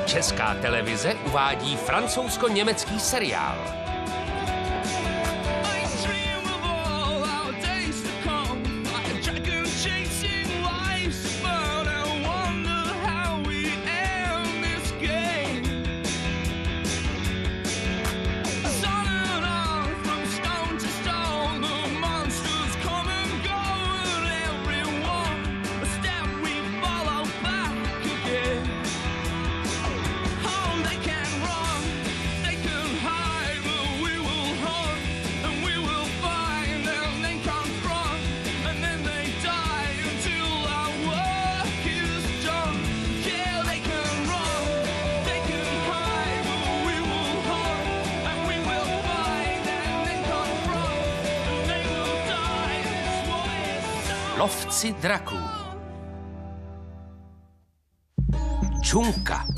Česká televize uvádí francouzsko-německý seriál. Lovci draků. Čunka.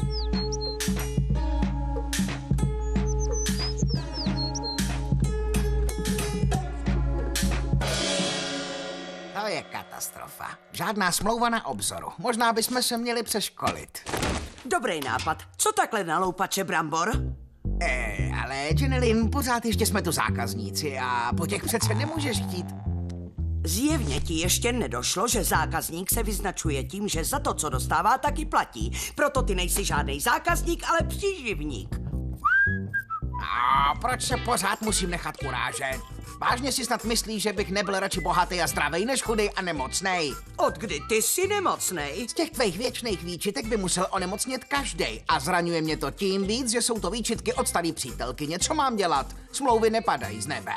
To je katastrofa. Žádná smlouva na obzoru. Možná bychom se měli přeškolit. Dobrý nápad. Co takhle na loupače brambor? Ale Jenilyn, pořád ještě jsme tu zákazníci a po těch přece nemůžeš chtít. Zjevně ti ještě nedošlo, že zákazník se vyznačuje tím, že za to, co dostává, taky platí. Proto ty nejsi žádný zákazník, ale příživník. A proč se pořád musím nechat urážet? Vážně si snad myslíš, že bych nebyl radši bohatý a zdravý než chudej a nemocnej? Od kdy ty jsi nemocnej? Z těch tvých věčných výčitek by musel onemocnět každej. A zraňuje mě to tím víc, že jsou to výčitky od starý přítelky. Něco mám dělat. Smlouvy nepadají z nebe.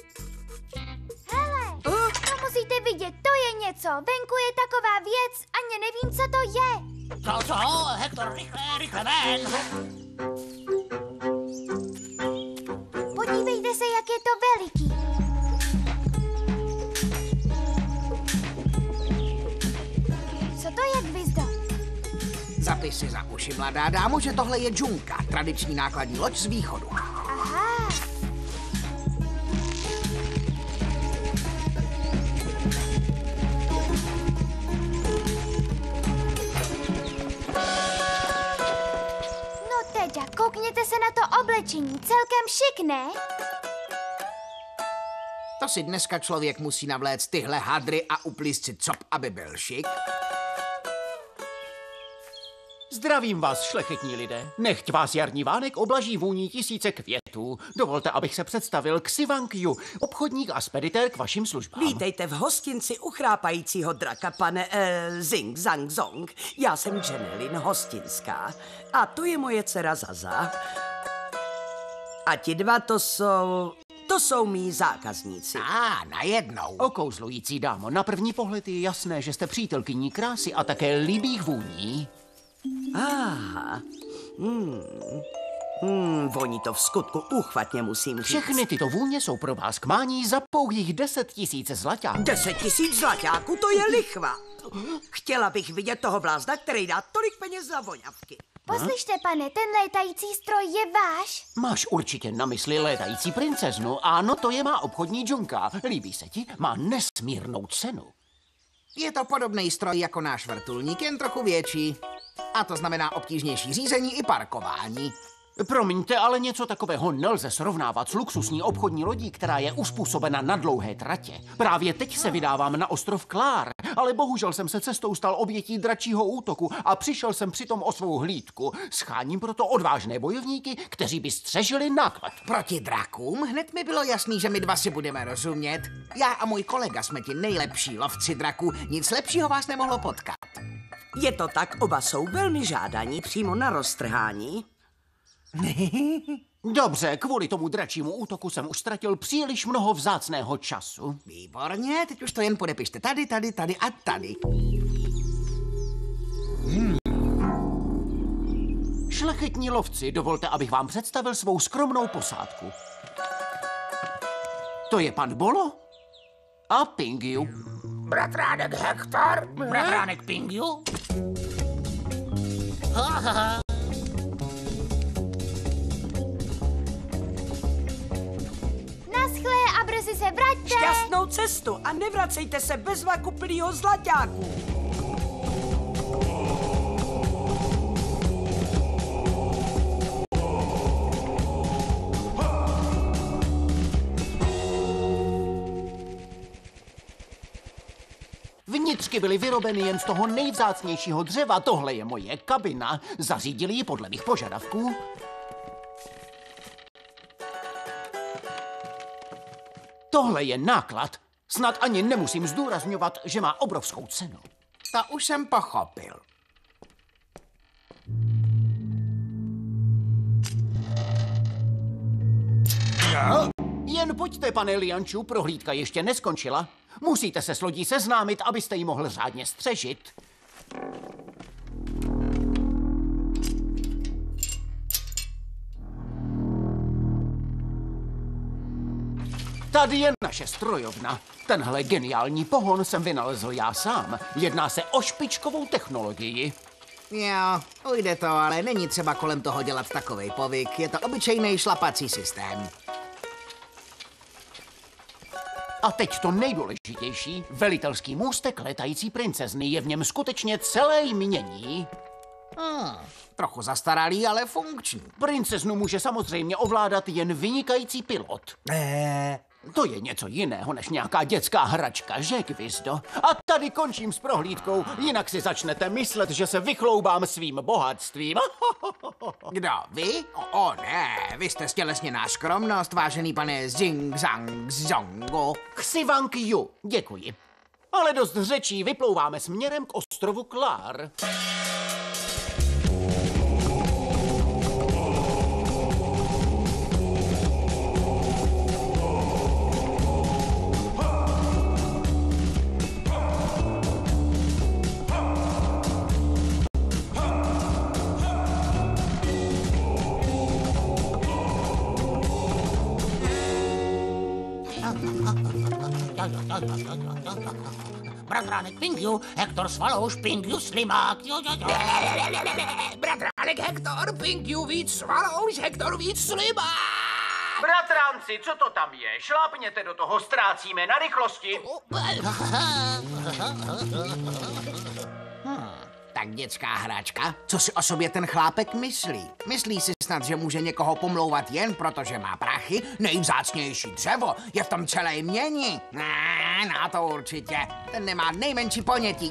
To musíte vidět, to je něco. Venku je taková věc, ani nevím, co to je. Co? Hektor, rychle ven! Podívejte se, jak je to veliký. Co to je, Gvizdo? Zapiš si za uši, mladá dámo, že tohle je džunka, tradiční nákladní loď z východu. Aha. Koukněte se na to oblečení, celkem šik, ne? To si dneska člověk musí navléct tyhle hadry a uplíst si cop, aby byl šik. Zdravím vás, šlechetní lidé. Nechť vás jarní vánek oblaží vůní tisíce květů. Dovolte, abych se představil Ksivang Yu, obchodník a speditér k vašim službám. Vítejte v hostinci u chrápajícího draka, pane Zing Zang Zong. Já jsem Jenilyn Hostinská a to je moje dcera Zaza. A ti dva to jsou mý zákazníci. Najednou. Okouzlující dámo, na první pohled je jasné, že jste přítelkyní krásy a také líbých vůní. Voní to v skutku úchvatně, musím říct. Všechny tyto vůně jsou pro vás k mání za pouhých 10 000 zlaťáků. 10 000 zlaťáků, to je lichva. Chtěla bych vidět toho blázna, který dá tolik peněz za voňavky. Poslyšte, pane, ten létající stroj je váš? Máš určitě na mysli létající princeznu. Ano, to je má obchodní džunka. Líbí se ti? Má nesmírnou cenu. Je to podobný stroj jako náš vrtulník, jen trochu větší. A to znamená obtížnější řízení i parkování. Promiňte, ale něco takového nelze srovnávat s luxusní obchodní lodí, která je uspůsobena na dlouhé tratě. Právě teď se vydávám na ostrov Klár, ale bohužel jsem se cestou stal obětí dračího útoku a přišel jsem přitom o svou hlídku. Scháním proto odvážné bojovníky, kteří by střežili náklad. Proti drakům? Hned mi bylo jasný, že my dva si budeme rozumět. Já a můj kolega jsme ti nejlepší lovci draků, nic lepšího vás nemohlo potkat. Je to tak, oba jsou velmi žádaní přímo na roztrhání. Dobře, kvůli tomu dračímu útoku jsem už ztratil příliš mnoho vzácného času. Výborně, teď už to jen podepište tady a tady. Šlechetní lovci, dovolte, abych vám představil svou skromnou posádku. To je pan Bolo a Pingiu. Bratránek Hektor, bratránek Pingiu. Naschle a brzy se vraťte. Šťastnou cestu a nevracejte se bez vaku plnýho zlaťáků. Vnitřky byly vyrobeny jen z toho nejvzácnějšího dřeva. Tohle je moje kabina. Zařídili ji podle mých požadavků. Tohle je náklad. Snad ani nemusím zdůrazňovat, že má obrovskou cenu. To už jsem pochopil. Jen pojďte, pane Lianču, prohlídka ještě neskončila. Musíte se s lodí seznámit, abyste ji mohl řádně střežit. Tady je naše strojovna. Tenhle geniální pohon jsem vynalezl já sám. Jedná se o špičkovou technologii. Jo, ujde to, ale není třeba kolem toho dělat takovej povyk. Je to obyčejný šlapací systém. A teď to nejdůležitější. Velitelský můstek letající princezny je v něm skutečně celé jmění. Trochu zastaralý, ale funkční. Princeznu může samozřejmě ovládat jen vynikající pilot. To je něco jiného než nějaká dětská hračka, že, Gvizdo? A tady končím s prohlídkou, jinak si začnete myslet, že se vychloubám svým bohatstvím. Kdo, vy? Ne, vy jste stělesněná skromnost, vážený pane Zing Zang Zongo. Xivang Yu, děkuji. Ale dost řečí, vyplouváme směrem k ostrovu Klár. Bratránek Pingu, Hektor Svalouš, Pingu Slimák. Bratránek Hektor, Pingu víc Svalouš, Hektor víc Slimák. Bratranci, co to tam je? Šlápněte do toho, ztrácíme na rychlosti. Tak dětská hračka? Co si o sobě ten chlápek myslí? Myslí si snad, že může někoho pomlouvat jen proto, že má prachy? Nejvzácnější dřevo je v tom celé mění. Ne, na to určitě. Ten nemá nejmenší ponětí.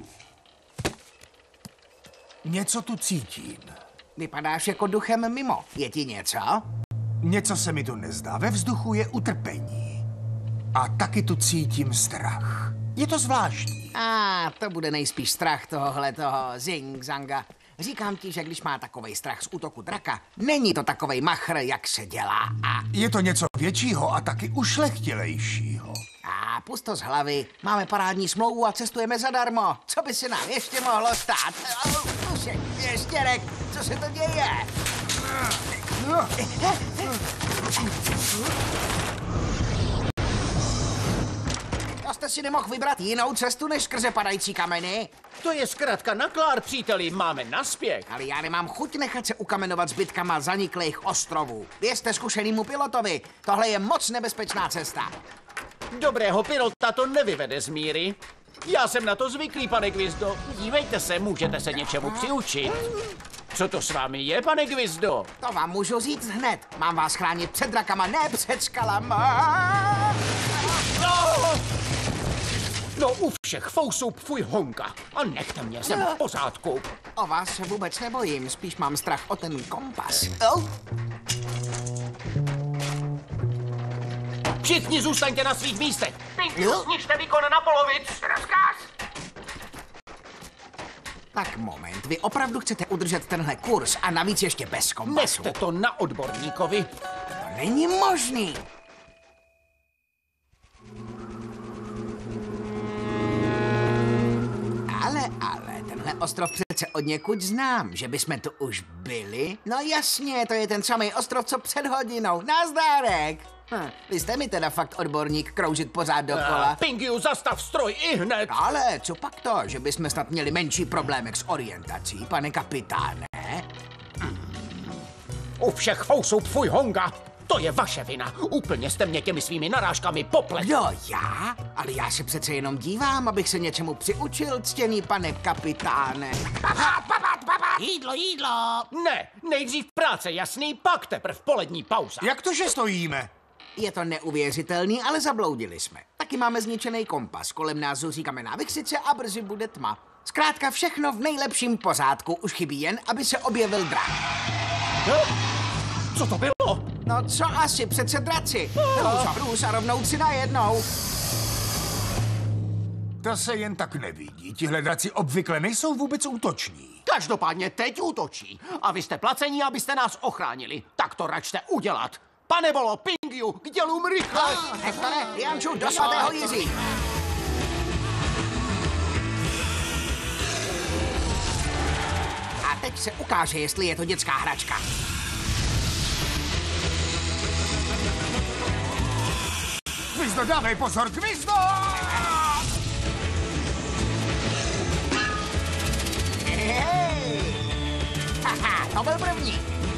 Něco tu cítím. Vypadáš jako duchem mimo. Je ti něco? Něco se mi tu nezdá. Ve vzduchu je utrpení. A taky tu cítím strach. Je to zvláštní. To bude nejspíš strach tohohletoho Zing Zanga. Říkám ti, že když má takovej strach z útoku draka, není to takovej machr, jak se dělá. Je to něco většího a taky ušlechtilejšího. Pust to z hlavy. Máme parádní smlouvu a cestujeme zadarmo. Co by se nám ještě mohlo stát? Ještěrek, co se to děje? To jste si nemohl vybrat jinou cestu než skrze padající kameny? To je zkrátka na Klár, příteli, máme naspěch. Ale já nemám chuť nechat se ukamenovat zbytkama zaniklých ostrovů. Věřte zkušenýmu pilotovi, tohle je moc nebezpečná cesta. Dobrého pilota to nevyvede z míry. Já jsem na to zvyklý, pane Gvizdo. Dívejte se, můžete se něčemu přiučit. Co to s vámi je, pane Gvizdo? To vám můžu říct hned. Mám vás chránit před drakama, ne před skalama. No u všech fousů pfuj honka. A nechte mě, jsem v pořádku. O vás se vůbec nebojím, spíš mám strach o ten kompas. Všichni zůstaňte na svých místech. Pingu, snižte výkon na polovic. Rozkaz. Tak moment, vy opravdu chcete udržet tenhle kurz a navíc ještě bez kompasu? Nechte to na odborníkovi. To není možný. Ale, tenhle ostrov přece od někud znám, že bychom tu už byli. No jasně, to je ten samý ostrov, co před hodinou. Nazdárek. Vy jste mi teda fakt odborník kroužit pořád dokola. Pingu, zastav stroj ihned. Ale co pak to, že bychom snad měli menší problémek s orientací, pane kapitáne? U všech fousů pfuj honga. To je vaše vina. Úplně jste mě těmi svými narážkami popletl. Jo, já? Ale já se přece jenom dívám, abych se něčemu přiučil, ctěný pane kapitáne. Jídlo. Ne, nejdřív práce, jasný, pak teprv polední pauza. Jak to, že stojíme? Je to neuvěřitelný, ale zabloudili jsme. Taky máme zničený kompas, kolem nás zuří kamenná vichřice a brzy bude tma. Zkrátka všechno v nejlepším pořádku, už chybí jen, aby se objevil drak. Co to bylo? No co asi, přece draci. Hrůz a rovnouci najednou. To se jen tak nevidí. Tihle draci obvykle nejsou vůbec útoční. Každopádně teď útočí. A vy jste placení, abyste nás ochránili. Tak to račte udělat. Pane Bolo, Pingu, k dělům rychle! Hektore, Janču, do svatého Jiří. A teď se ukáže, jestli je to dětská hračka. Hvizdo, dávej pozor, Hvizdo! Hej! Haha, to byl první.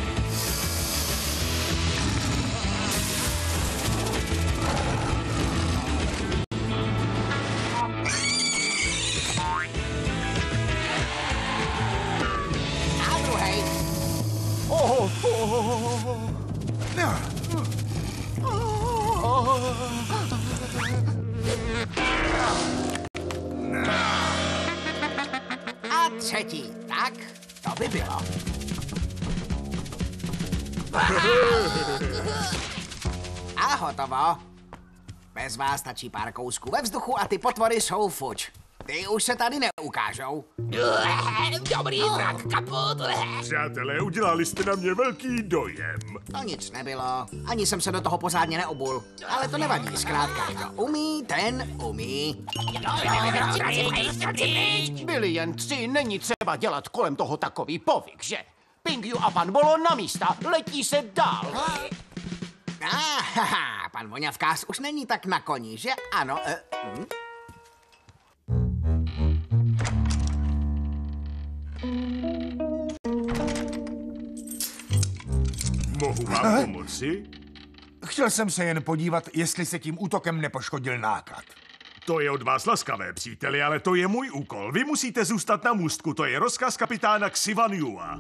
A druhej. A třetí. Tak, to by bylo. A hotovo. Bez vás stačí pár kousků ve vzduchu a ty potvory jsou fuč. Ty už se tady neukážou. Dobrý drak, kaput. Přátelé, udělali jste na mě velký dojem. To nic nebylo. Ani jsem se do toho pořádně neobul. Ale to nevadí, zkrátka. Kdo umí, ten umí. Byli jen 3, není třeba dělat kolem toho takový povyk, že? Pingu a pan Bolo na místa, letí se dál. Pan voňavkář už není tak na koni, že ano? Mohu vám pomoci? Chtěl jsem se jen podívat, jestli se tím útokem nepoškodil náklad. To je od vás laskavé, příteli, ale to je můj úkol. Vy musíte zůstat na můstku, to je rozkaz kapitána Xivanjua.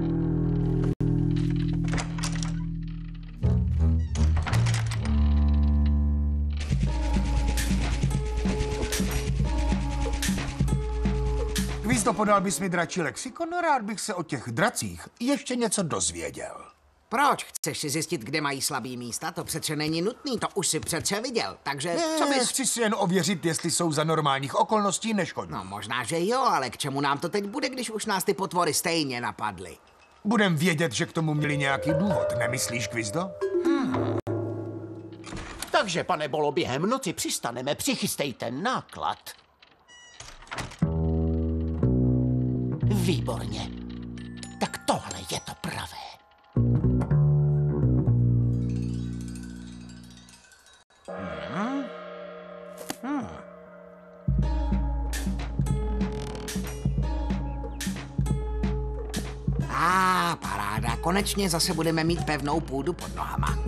Hvizdo, podal bys mi dračí lexikon? Rád bych se o těch dracích ještě něco dozvěděl. Proč? Chceš si zjistit, kde mají slabý místa? To přece není nutný, to už si přece viděl. Takže co bys... Chci si jen ověřit, jestli jsou za normálních okolností neškodní. No možná, že jo, ale k čemu nám to teď bude, když už nás ty potvory stejně napadly? Budem vědět, že k tomu měli nějaký důvod, nemyslíš, Hvizdo? Takže, pane Bolo, během noci přistaneme, přichystejte náklad. Výborně. Tak tohle je to pravé. Paráda. Konečně zase budeme mít pevnou půdu pod nohama.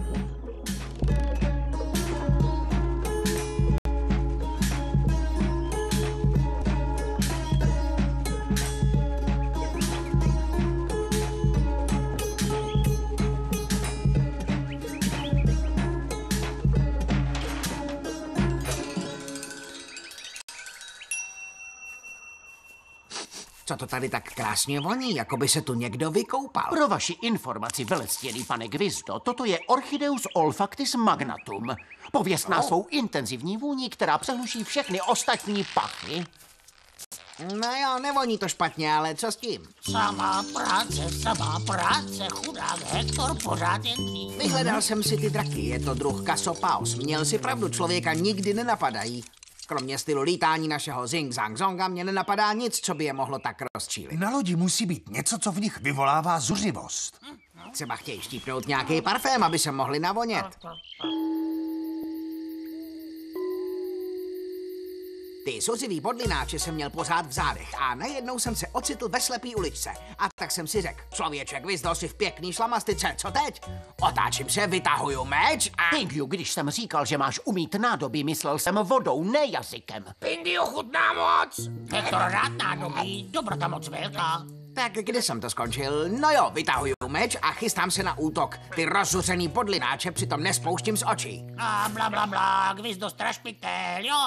Co to tady tak krásně voní, jako by se tu někdo vykoupal. Pro vaši informaci, velectěný pane Hvizdo, toto je Orchideus olfactis magnatum. Pověstná svou intenzivní vůní, která přehluší všechny ostatní pachy. No jo, nevoní to špatně, ale co s tím? Samá práce, chudák Hektor pořád jen dní. Vyhledal jsem si ty draky, je to druh Casopaos. Měl si pravdu, člověka nikdy nenapadají. Kromě stylu lítání našeho Zing Zang Zonga mě nenapadá nic, co by je mohlo tak rozčílit. Na lodi musí být něco, co v nich vyvolává zuřivost. Třeba chtějí štípnout nějaký parfém, aby se mohli navonět. Ty zuřivý bodlináče jsem měl pořád v zádech a najednou jsem se ocitl ve slepý uličce. A tak jsem si řekl, člověček, Hvizdo, si v pěkný šlamastice, co teď? Otáčím se, vytahuju meč a... Pingu, když jsem říkal, že máš umít nádoby, myslel jsem vodou, ne jazykem. Pingu chutná moc. Hektor rád nádobí, dobrota moc velká. Tak kde jsem to skončil? No jo, vytahuju meč a chystám se na útok. Ty rozzuřený podlináče přitom nespouštím z očí. A bla, bla, bla, Gvizdo strašpitel, jo.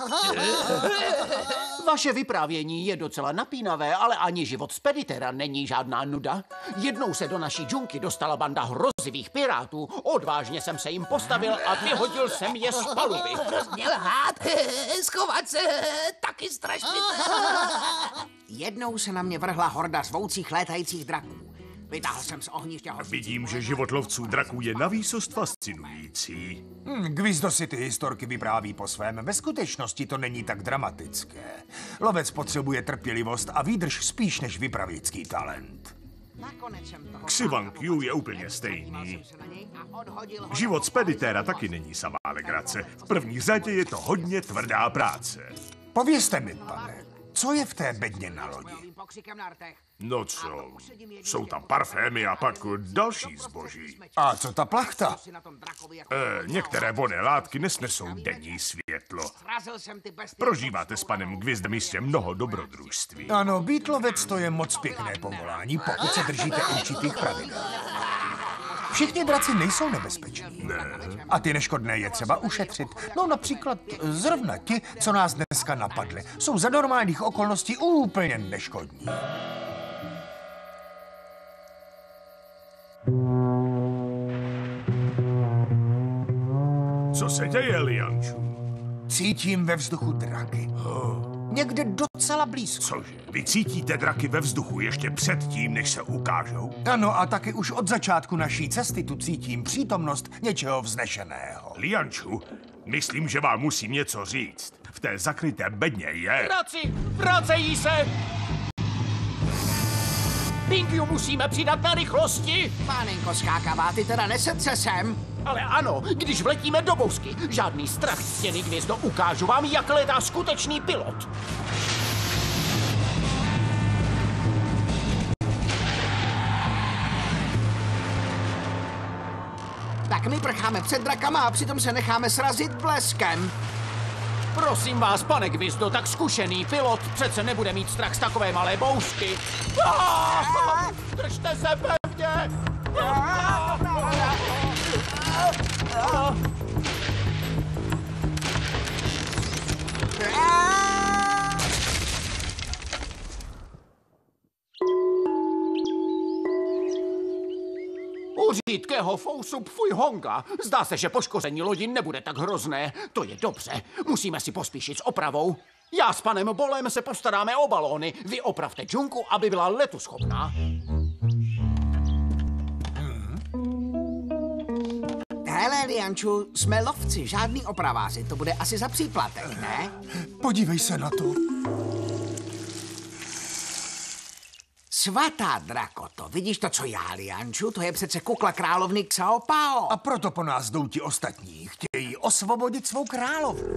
Vaše vyprávění je docela napínavé, ale ani život speditéra není žádná nuda. Jednou se do naší džunky dostala banda hrozivých pirátů. Odvážně jsem se jim postavil a vyhodil jsem je z paluby. Hrozně lhát, schovat se, taky strašpitel. Jednou se na mě vrhla horda zvoucích létajících draků. Vytáhl jsem z ohniště hořicí. Vidím, že život lovců draků je navýsost fascinující. Gvizdo si ty historky vypráví po svém. Ve skutečnosti to není tak dramatické. Lovec potřebuje trpělivost a výdrž spíš než vypravěcký talent. Xivan Q je úplně stejný. Život speditéra taky není samá legrace. V první řadě je to hodně tvrdá práce. Povězte mi, pane, co je v té bedně na lodi? No co, jsou tam parfémy a pak další zboží. A co ta plachta? Některé vodné látky nesnesou denní světlo. Prožíváte s panem Gvizdem jistě mnoho dobrodružství. Ano, být lovec to je moc pěkné povolání, pokud se držíte určitých pravidel. Všichni draci nejsou nebezpeční. Ne. A ty neškodné je třeba ušetřit. No například zrovna ti, co nás dneska napadli, jsou za normálních okolností úplně neškodní. Co se děje, Lianču? Cítím ve vzduchu draky. Někde docela blízko. Cože, vy cítíte draky ve vzduchu ještě předtím, než se ukážou? Ano, a taky už od začátku naší cesty tu cítím přítomnost něčeho vznešeného. Lianču, myslím, že vám musím něco říct. V té zakryté bedně je... Draci, vracejí se! Pinkyju musíme přidat na rychlosti! Pánenko skákavá, ty teda nesedce sem. Ale ano, když vletíme do bousky, žádný strach, stěny Gvizdo, ukážu vám, jak letá skutečný pilot. Tak my prcháme před drakama a přitom se necháme srazit bleskem. Prosím vás, pane Gvizdo, tak zkušený pilot přece nebude mít strach z takové malé bousky. Držte se pevně! U řídkého fousu Pfuj Honga. Zdá se, že poškození lodi nebude tak hrozné. To je dobře. Musíme si pospíšit s opravou. Já s panem Bolem se postaráme o balóny. Vy opravte džunku, aby byla letuschopná. Hele, Lianču, jsme lovci, žádný opraváři. To bude asi za příplatek, ne? Podívej se na to. Svatá drakoto, vidíš to, co já, Lianču? To je přece kukla královny Xiao Pao. A proto po nás jdou ti ostatní. Chtějí osvobodit svou královnu.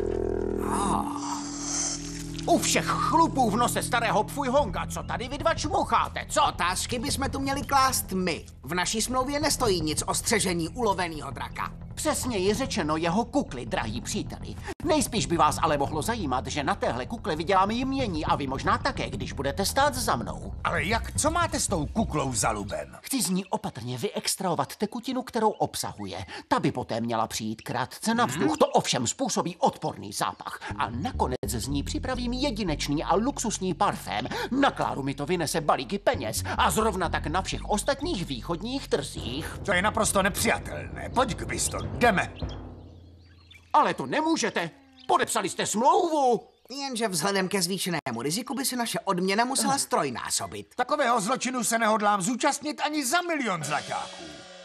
U všech chlupů v nose starého Pfuj Honga, co tady vy dva čmucháte, co? Otázky bychom tu měli klást my. V naší smlouvě nestojí nic o střežení uloveného draka. Přesněji řečeno jeho kukly, drahý příteli. Nejspíš by vás ale mohlo zajímat, že na téhle kukle vyděláme jmění a vy možná také, když budete stát za mnou. Ale jak, co máte s tou kuklou za lubem? Chci z ní opatrně vyextrahovat tekutinu, kterou obsahuje. Ta by poté měla přijít krátce na vzduch, to ovšem způsobí odporný zápach. A nakonec z ní připravím jedinečný a luxusní parfém. Na Kláru mi to vynese balíky peněz a zrovna tak na všech ostatních východních trzích. To je naprosto nepřijatelné. Pojď, Gvizdo, jdeme. Ale to nemůžete. Podepsali jste smlouvu. Jenže vzhledem ke zvýšenému riziku by si naše odměna musela strojnásobit. Takového zločinu se nehodlám zúčastnit ani za 1 000 000 zlaťáků.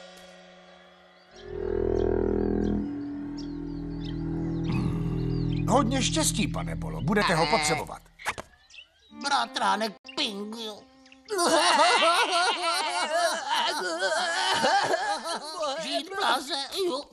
Hodně štěstí, pane Bolo, budete ho potřebovat. Bratránek Pinkyju. Žít blaze, jo.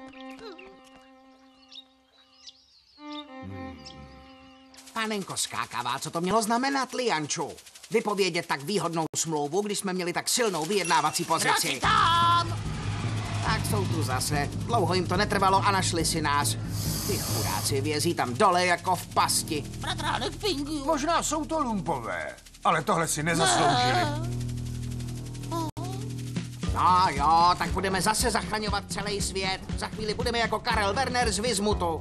Panenko skákavá, co to mělo znamenat, Lianču? Vypovědět tak výhodnou smlouvu, když jsme měli tak silnou vyjednávací pozici. Tam! Tak jsou tu zase. Dlouho jim to netrvalo a našli si nás. Ty chudáci vězí tam dole jako v pasti. Bratránek Pinkyju. Možná jsou to lumpové, Ale tohle si nezasloužili. No jo, tak budeme zase zachraňovat celý svět. Za chvíli budeme jako Karel Werner z Vizmutu.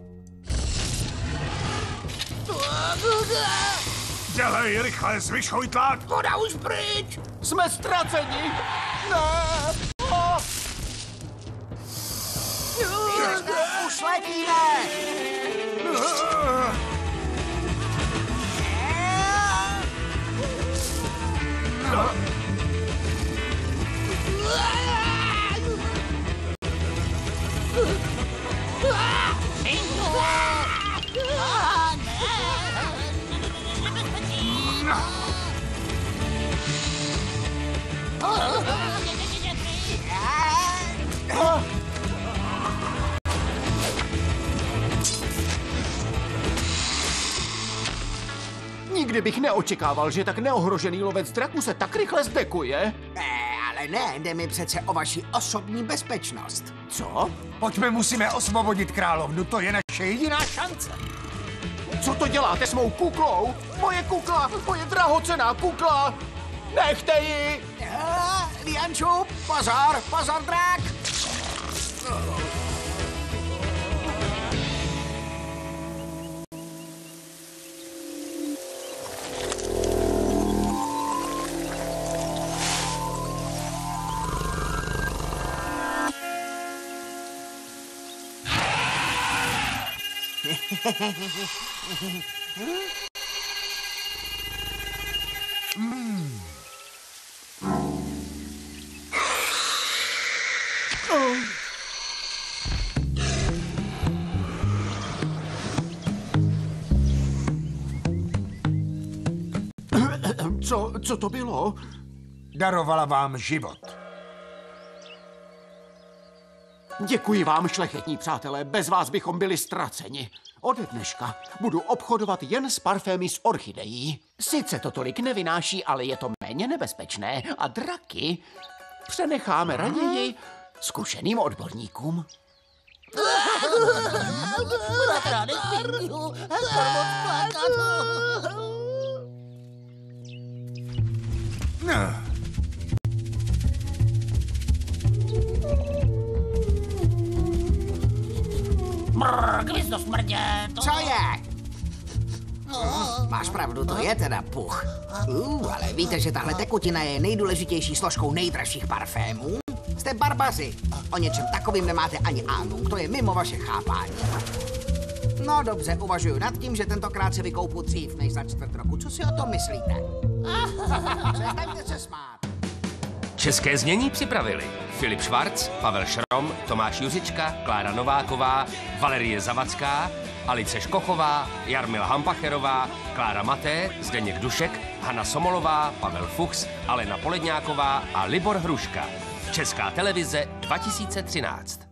Dělej rychle, zvyšuj tlak! Voda už pryč! Jsme ztraceni! Ne! Už letíme! Nikdy bych neočekával, že tak neohrožený lovec draků se tak rychle zdekuje. Ale ne, jde mi přece o vaši osobní bezpečnost. Co? Pojďme, musíme osvobodit královnu, to je naše jediná šance. Co to děláte s mou kuklou? Moje kukla, moje drahocenná kukla! Nechte ji! Lianču, pozor, pozor, drak! Co to bylo? Darovala vám život. Děkuji vám, šlechetní přátelé, bez vás bychom byli ztraceni. Ode dneška budu obchodovat jen s parfémy z orchidejí. Sice to tolik nevynáší, ale je to méně nebezpečné a draky přenecháme raději zkušeným odborníkům. Bratránek Pingu, nechtěl moc plakat. Brr, Hvizdo smrdě, to... Co je? Máš pravdu, to je teda puch. Ale víte, že tahle tekutina je nejdůležitější složkou nejdražších parfémů? Jste barbaři. O něčem takovým nemáte ani ánung, to je mimo vaše chápání. No dobře, uvažuju nad tím, že tentokrát se vykoupu dřív než za 4 roku. Co si o tom myslíte? Přestaňte se smát. České znění připravili Filip Švarc, Pavel Šrom, Tomáš Juřička, Klára Nováková, Valerie Zavacká, Alice Škochová, Jarmila Hampacherová, Klára Maté, Zdeněk Dušek, Hana Somolová, Pavel Fuchs, Alena Poledňáková a Libor Hruška. Česká televize 2013.